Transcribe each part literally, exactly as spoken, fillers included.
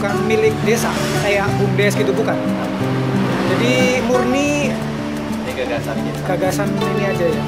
bukan milik desa kayak BUMDes gitu, bukan. Jadi murni ini gagasan kita. Gagasan ini aja ya.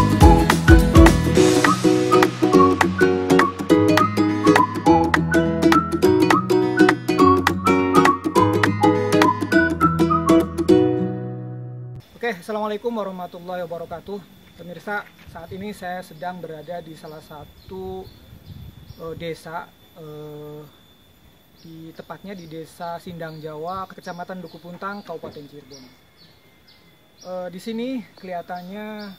Oke, assalamualaikum warahmatullahi wabarakatuh. Pemirsa, saat ini saya sedang berada di salah satu uh, desa, uh, di tepatnya di Desa Sindang Jawa, Kecamatan Duku Puntang, Kabupaten Cirebon. Uh, di sini kelihatannya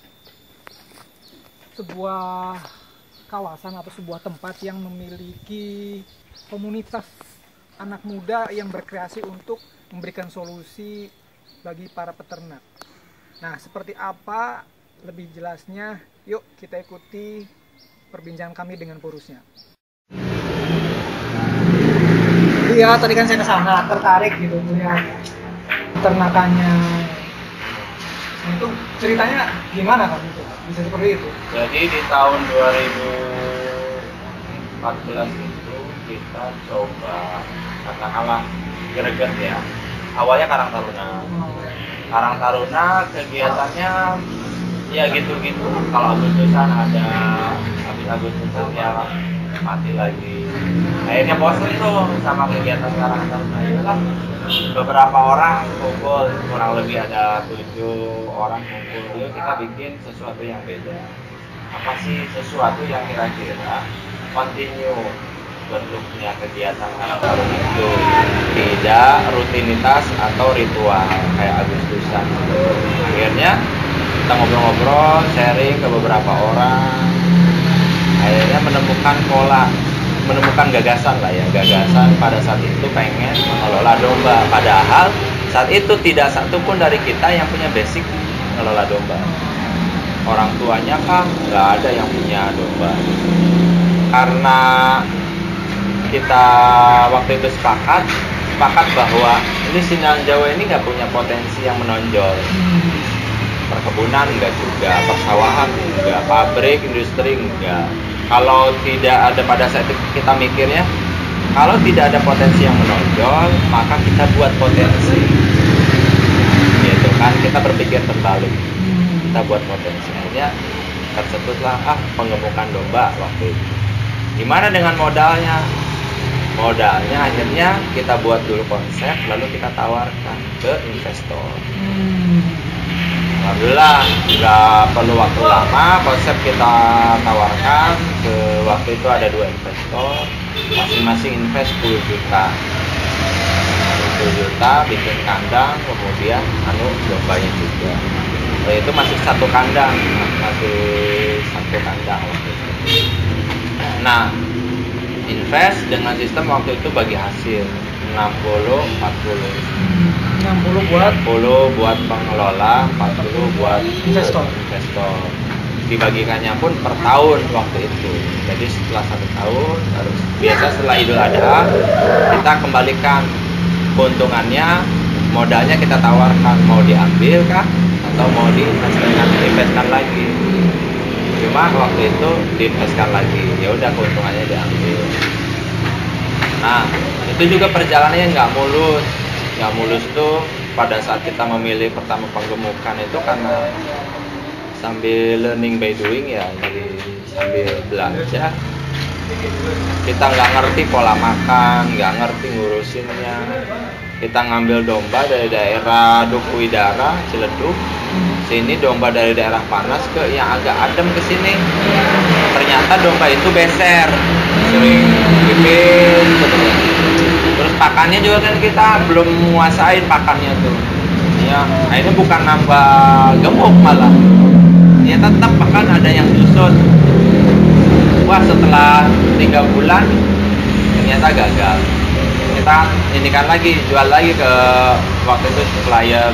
sebuah kawasan atau sebuah tempat yang memiliki komunitas anak muda yang berkreasi untuk memberikan solusi bagi para peternak. Nah, seperti apa lebih jelasnya? Yuk kita ikuti perbincangan kami dengan purusnya. Iya, tadi kan saya ke sana tertarik gitu melihat peternakannya. Nah, itu ceritanya gimana kan itu? Bisa seperti itu? Jadi di tahun dua ribu empat belas itu kita coba katakanlah greget ya. Awalnya Karang Taruna. Karang Taruna kegiatannya ya gitu-gitu. Kalau Agustusan ada, habis Agustusan ya mati lagi. Akhirnya bosan tuh sama kegiatan Karang Taruna itu kan. Beberapa orang kumpul, kurang lebih ada tujuh orang kumpul. Yuk kita bikin sesuatu yang beda. Apa sih sesuatu yang kira-kira continue bentuknya kegiatan Karang Taruna itu tidak rutinitas atau ritual kayak Agustusan. Akhirnya kita ngobrol-ngobrol, sharing ke beberapa orang. Akhirnya menemukan pola, menemukan gagasan lah ya, gagasan pada saat itu pengen mengelola domba. Padahal saat itu tidak satu pun dari kita yang punya basic mengelola domba. Orang tuanya kan nggak ada yang punya domba. Karena kita waktu itu sepakat, sepakat bahwa ini Sindang Jawa ini nggak punya potensi yang menonjol. Perkebunan enggak juga, persawahan enggak, pabrik, industri enggak. Kalau tidak ada pada saat itu kita mikirnya, kalau tidak ada potensi yang menonjol, maka kita buat potensi. Gitu kan, kita berpikir terbalik. Kita buat potensi. Akhirnya tersebutlah ah pengemukan domba waktu itu. Gimana dengan modalnya? Modalnya akhirnya kita buat dulu konsep, lalu kita tawarkan ke investor. Alhamdulillah nggak perlu waktu lama, konsep kita tawarkan ke waktu itu ada dua investor, masing-masing invest sepuluh juta, sepuluh juta bikin kandang, kemudian anu dombanya juga. Nah, itu masih satu kandang, masih satu kandang waktu itu. Nah, invest dengan sistem waktu itu bagi hasil enam puluh empat puluh. enam puluh buat enam puluh buat pengelola, empat puluh buat investor. Investor. Dibagikannya pun per tahun waktu itu. Jadi setelah satu tahun, harus biasa setelah Idul Adha kita kembalikan keuntungannya, modalnya kita tawarkan mau diambil kah atau mau diinvestkan, investkan lagi. Cuma waktu itu diinvestkan lagi, ya udah keuntungannya diambil. Nah, itu juga perjalanannya nggak mulus. Nggak mulus tuh pada saat kita memilih pertama penggemukan itu karena sambil learning by doing ya, jadi sambil belajar kita nggak ngerti pola makan, nggak ngerti ngurusinnya. Kita ngambil domba dari daerah Duku Widara, Ciledug, sini domba dari daerah panas ke yang agak adem ke sini. Ternyata domba itu beser, sering pipis, terus pakannya juga kan kita belum menguasain pakannya tuh. Ya, akhirnya bukan nambah gemuk malah. Ya tetap pakan ada yang susut. Wah, setelah tiga bulan ternyata gagal. Kita indikan lagi, jual lagi ke waktu itu supplier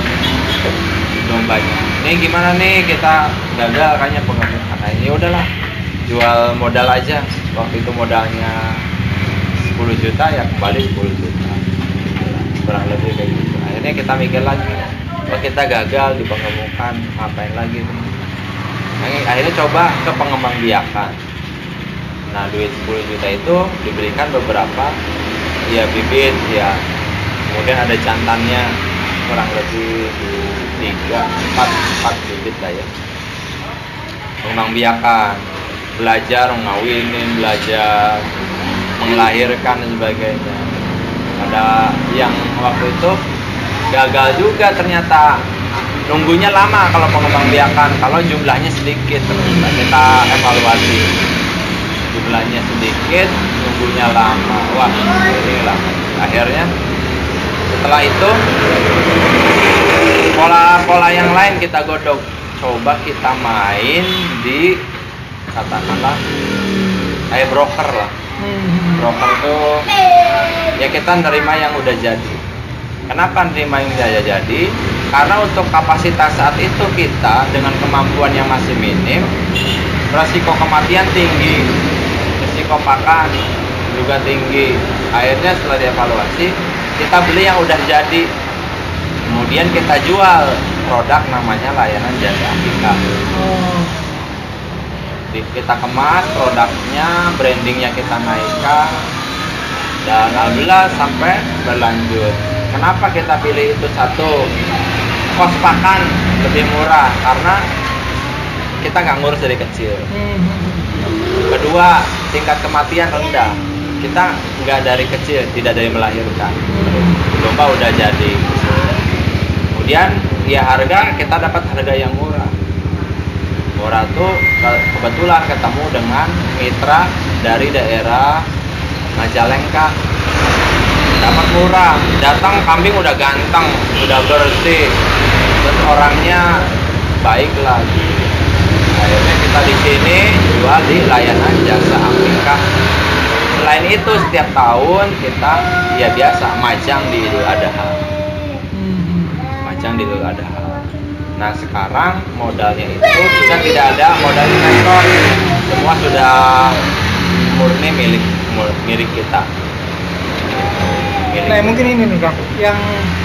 dombanya. Ini gimana nih, kita gagal kayaknya pengemukan. Nah, ini udahlah, jual modal aja. Waktu itu modalnya sepuluh juta ya kembali sepuluh juta, kurang lebih kayak gitu. Akhirnya kita mikir lagi, kalau kita gagal di pengemukan, ngapain lagi nih? Akhirnya coba ke pengembang biakan. Nah, duit sepuluh juta itu diberikan beberapa ya bibit ya, kemudian ada jantannya kurang lebih tiga empat empat bibit lah ya. Mengembang biakan, belajar ngawinin, belajar melahirkan dan sebagainya. Ada yang waktu itu gagal juga ternyata, nunggunya lama kalau pengembang biakan, kalau jumlahnya sedikit. Terus kita evaluasi, jumlahnya sedikit, nunggunya lama, wah ini lama. Akhirnya setelah itu pola-pola yang lain kita godok, coba kita main di katakanlah kayak broker lah. Broker tuh ya kita nerima yang udah jadi. Kenapa nerima yang udah jadi? Karena untuk kapasitas saat itu kita dengan kemampuan yang masih minim, resiko kematian tinggi, resiko pakan juga tinggi. Akhirnya setelah dievaluasi, kita beli yang udah jadi, kemudian kita jual produk namanya layanan jasa akika. Kita kemas produknya, brandingnya kita naikkan, dan alhamdulillah sampai berlanjut. Kenapa kita pilih itu? Satu, kos pakan lebih murah karena kita nggak ngurus dari kecil. Kedua, tingkat kematian rendah, kita nggak dari kecil, tidak dari melahirkan, domba udah jadi. Kemudian ya harga, kita dapat harga yang murah. Murah tuh kebetulan ketemu dengan mitra dari daerah Majalengka, dapat murah. Datang kambing udah ganteng, udah bersih, terus orangnya baik lagi. Akhirnya kita di sini jual di layanan jasa akika. Selain itu setiap tahun kita ya biasa majang di Idul Adha, majang di Idul Adha. Nah sekarang modalnya itu kita tidak ada modal investor, semua sudah murni milik milik kita. Milik. Nah mungkin ini nih Kak, yang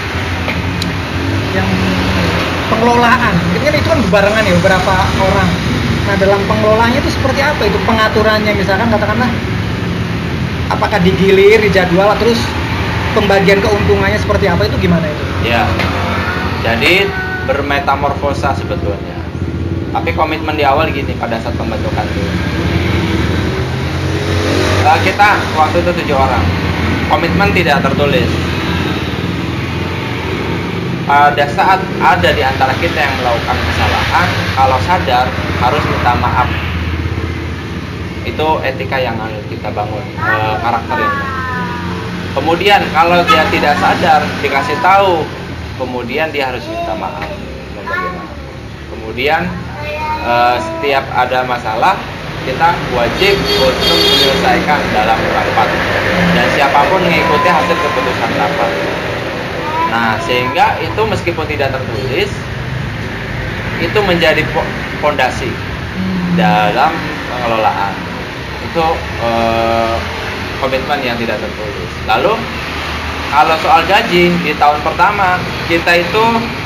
yang pengelolaan, itu kan itu kan bebarengan ya beberapa orang. Nah dalam pengelolaannya itu seperti apa itu pengaturannya, misalkan katakanlah apakah digilir, dijadwal, terus pembagian keuntungannya seperti apa, itu gimana itu? Ya, jadi bermetamorfosa sebetulnya. Tapi komitmen di awal gini pada saat pembentukan itu. Uh, kita waktu itu tujuh orang. Komitmen tidak tertulis. Pada saat ada di antara kita yang melakukan kesalahan, kalau sadar harus minta maaf. Itu etika yang kita bangun, uh, karakternya. Kemudian kalau dia tidak sadar, dikasih tahu, kemudian dia harus minta maaf. Kemudian uh, setiap ada masalah, kita wajib untuk menyelesaikan dalam rapat, dan siapapun mengikuti hasil keputusan rapat. Nah, sehingga itu meskipun tidak tertulis, itu menjadi fondasi dalam pengelolaan. Itu eh, komitmen yang tidak tertulis. Lalu, kalau soal gaji di tahun pertama, kita itu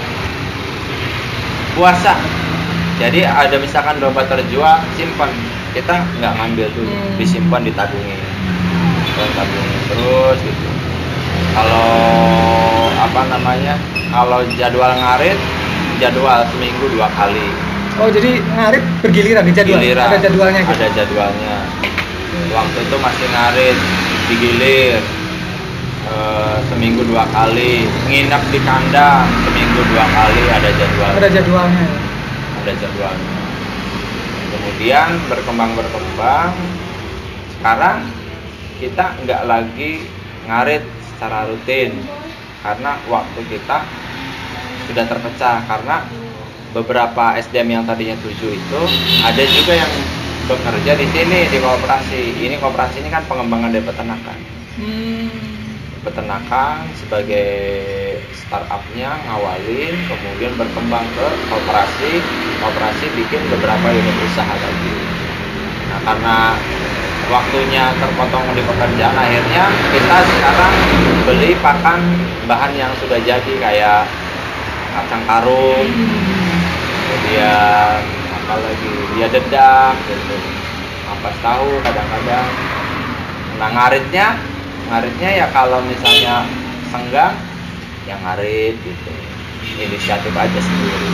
puasa. Jadi ada misalkan domba terjual, simpan. Kita nggak ngambil dulu, disimpan, ditabungin, tabungin terus gitu. Kalau apa namanya, kalau jadwal ngarit, jadwal seminggu dua kali. Oh jadi ngarit bergiliran di jadwal? Giliran, ada jadwalnya gitu? Ada jadwalnya. Waktu itu masih ngarit, digilir e, seminggu dua kali, nginep di kandang seminggu dua kali, ada jadwal. Ada jadwalnya. Ada jadwalnya. Kemudian berkembang berkembang. Sekarang kita nggak lagi ngarit secara rutin karena waktu kita sudah terpecah, karena beberapa S D M yang tadinya tujuh itu ada juga yang bekerja di sini di koperasi. Ini koperasi ini kan pengembangan dari peternakan. Hmm. Peternakan sebagai startupnya ngawalin, kemudian berkembang ke koperasi. Koperasi bikin beberapa unit usaha lagi. Nah karena waktunya terpotong di pekerjaan, akhirnya kita sekarang beli pakan bahan yang sudah jadi kayak kacang karung, kemudian apa lagi, dia dedak gitu, ampas tahu kadang-kadang. Nah ngaritnya ngaritnya ya kalau misalnya senggang yang ngarit gitu, inisiatif aja sendiri.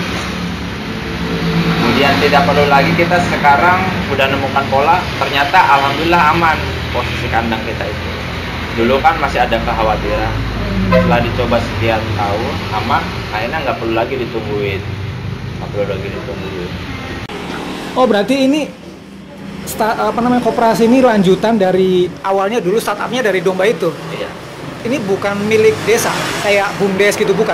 Kemudian tidak perlu lagi kita sekarang udah nemukan pola, ternyata alhamdulillah aman posisi kandang kita itu. Dulu kan masih ada kekhawatiran, setelah dicoba sekian tahun aman, akhirnya nggak perlu lagi ditungguin, nggak perlu lagi ditungguin. Oh berarti ini sta, apa namanya koperasi ini lanjutan dari awalnya dulu startupnya dari domba itu. Iya. Ini bukan milik desa kayak BUMDes gitu, bukan.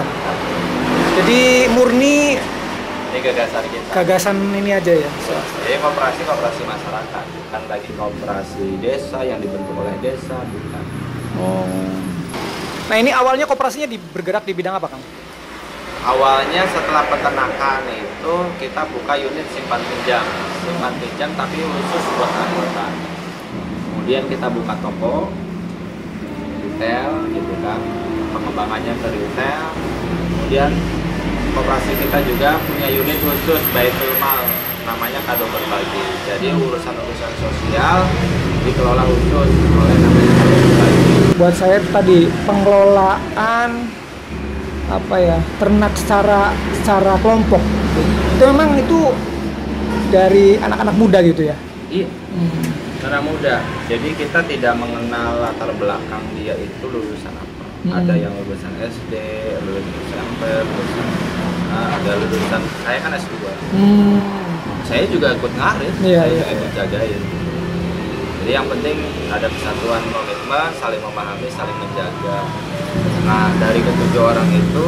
Jadi murni Ini gagasan kita. gagasan ini aja ya. Jadi koperasi koperasi masyarakat, bukan lagi koperasi desa yang dibentuk oleh desa, bukan. Oh. Nah ini awalnya koperasinya di, bergerak di bidang apa, Kang? Awalnya setelah peternakan itu kita buka unit simpan pinjam, simpan pinjam tapi khusus buat anggota. Kemudian kita buka toko retail gitu kan, pengembangannya ke retail. Kemudian koperasi kita juga punya unit khusus Baitul Mal, namanya Kado Berbagi. Jadi urusan-urusan sosial dikelola khusus oleh namanya Kado Berbagi. Buat saya tadi pengelolaan apa ya ternak secara secara kelompok itu memang itu dari anak-anak muda gitu ya. Iya. Hmm. Karena muda. Jadi kita tidak mengenal latar belakang dia itu lulusan apa. Hmm. Ada yang lulusan S D, lulusan S M P, lulusan nah, ada lulusan saya kan S dua. Hmm. Saya juga ikut ngarit, iya, saya iya, juga ikut iya. jagain. Jadi yang penting ada kesatuan komitmen, saling memahami, saling menjaga. Nah dari ketujuh orang itu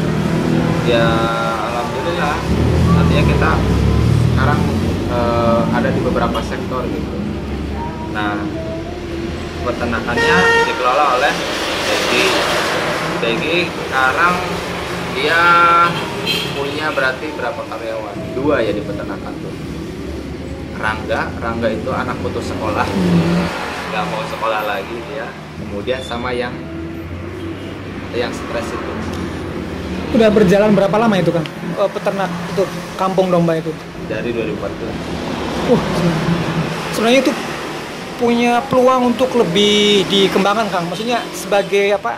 ya alhamdulillah artinya kita sekarang eh, ada di beberapa sektor gitu. Nah peternakannya dikelola oleh Begi. Begi sekarang dia punya berarti berapa karyawan? Dua ya di peternakan tuh. Rangga, Rangga itu anak putus sekolah, nggak mau sekolah lagi dia. Kemudian sama yang yang stres itu. Udah berjalan berapa lama itu, Kang? Uh, peternak itu kampung domba itu? Dari dua ribu empat belas. Uh, sebenarnya itu punya peluang untuk lebih dikembangkan, Kang. Maksudnya sebagai apa?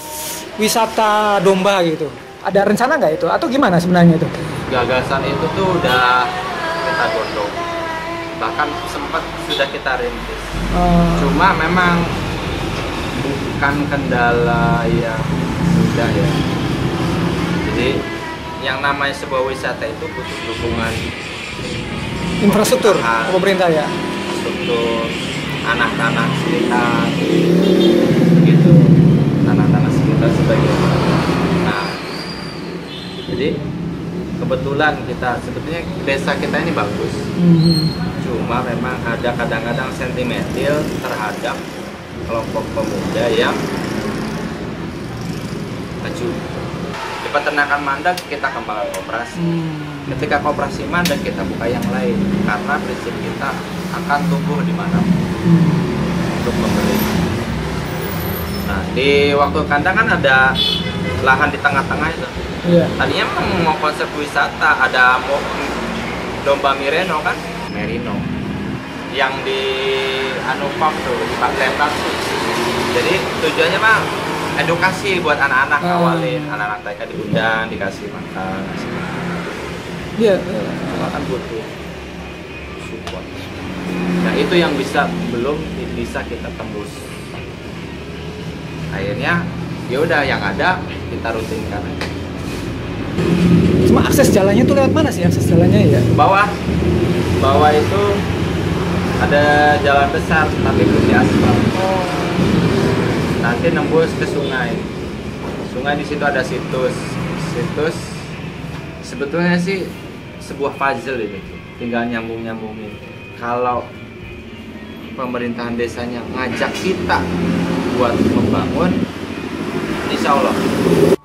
Wisata domba gitu. Ada rencana nggak itu? Atau gimana sebenarnya itu? Gagasan itu tuh udah kita gondong. Bahkan sempat sudah kita rintis. Hmm. Cuma memang bukan kendala yang mudah ya. Jadi yang namanya sebuah wisata itu butuh dukungan infrastruktur pemerintah ya. Infrastruktur, anak-anak sekitar, gitu, anak-anak sekitar sebagai nah, jadi kebetulan kita sebetulnya desa kita ini bagus. Mm-hmm. Cuma memang ada kadang-kadang sentimental terhadap kelompok pemuda yang maju. Di peternakan mandek kita kembangkan koperasi. Hmm. Ketika koperasi mandek kita buka yang lain karena prinsip kita akan tumbuh di mana hmm. untuk membeli. Nah di waktu kandang kan ada lahan di tengah-tengah itu. Yeah. Tadinya mau konsep wisata, ada mau domba Merino kan, Merino yang di Anupam tuh, di Pak Lembang tuh. Jadi tujuannya mah edukasi buat anak-anak, hmm. awalin anak-anak mereka diundang, dikasih makan. Iya, yeah. Akan butuh support. Nah itu yang bisa belum bisa kita tembus. Akhirnya ya udah yang ada kita rutinkan aja. Cuma akses jalannya tuh lewat mana sih akses jalannya ya? Bawah, bawah itu ada jalan besar tapi belum diaspal. Oh. Nanti nembus ke sungai. Sungai di situ ada situs. Situs sebetulnya sih sebuah puzzle ini, tinggal nyambung-nyambungin. Kalau pemerintahan desanya ngajak kita buat membangun, insya Allah